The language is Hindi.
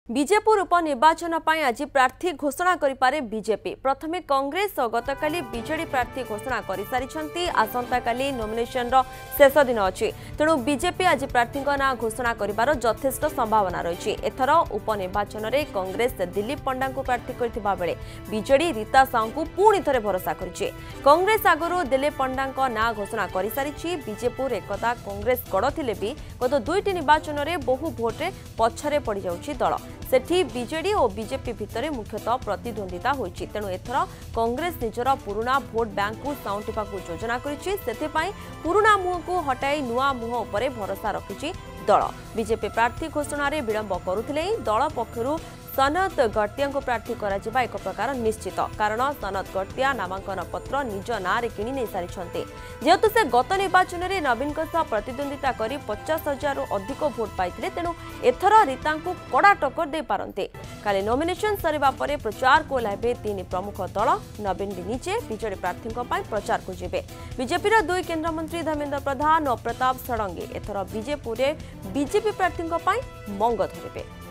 विजेपुर उपनिर्वाचन पर आज प्रार्थी घोषणा करिपारे बीजेपी प्रथमे कांग्रेस और गतकाली बीजेडी प्रार्थी घोषणा कर सारी आसंता काली नॉमिनेशन रो शेष दिन अच्छी तेणु बीजेपी आज प्रार्थी ना घोषणा करिबार यथेष्ट संभावना रही। एथर उपनिर्वाचन में कांग्रेस दिलीप पंडा को प्रार्थी करथिबा बेले बीजेडी रीता साहू को पुणी थे भरोसा करिछि। कांग्रेस आगरू दिलीप पंडा ना घोषणा कर सारी बीजेपुर एकदा कांग्रेस गड़ थिले भी गत दुईटी निर्वाचन में बहु भोटे पछरे पड़ जाउछि दल सेठी बीजेडी और बीजेपी भितर मुख्यतः प्रतिद्वंदिता होइछि। तेणु एथर कांग्रेस निजर पुराना भोट बैंक को साउंटिबा को योजना करिछि। सेथिपाई पुराना मुह को हटाई नुआ मुह उपरे भरोसा रखिछि दल। बीजेपी प्रार्थी घोषणा रे विलंब करुथिले दल पक्षरु सनत गटिया को प्रार्थी करा जिबा एक प्रकार निश्चित, कारण सनत गटिया नामांकन पत्र निज नारे किणी नै सारिछन्ते। जेहेतु से गत निर्वाचन में नवीन प्रतिद्वंदिता करी 50,000 अधिक भोट पाइथिले तेणु एथर रीता को कड़ा टक्कर दे पारंते। काली नॉमिनेशन सरिबा परे प्रचार को लाइबे तीन प्रमुख दल नवीन निजे बीजेडी प्रार्थी प्रचार को जिबे। बीजेपी दुई केन्द्र मंत्री धर्मेन्द्र प्रधान और प्रताप षडंगी एथर बीजेपुर बीजेपी प्रार्थी मंग धरिबे।